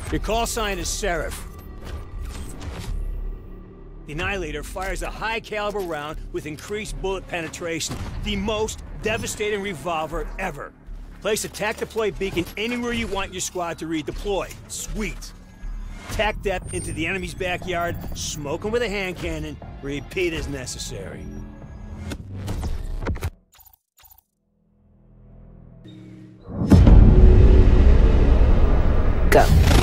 Your call sign is Seraph. The Annihilator fires a high-caliber round with increased bullet penetration. The most devastating revolver ever. Place a tac-deploy beacon anywhere you want your squad to redeploy. Sweet. Tac depth into the enemy's backyard, smoke them with a hand cannon, repeat as necessary. Go.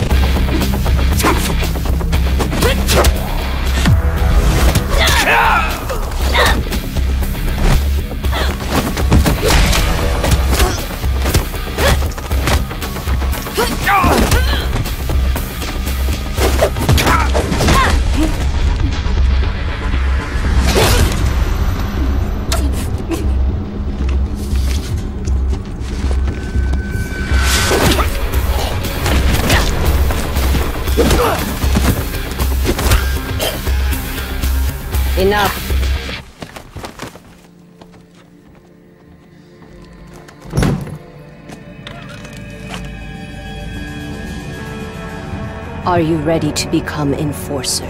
Enough. Are you ready to become Enforcer?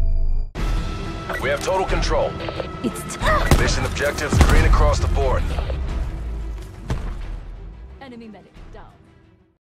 We have total control. It's tough. Mission objectives green across the board.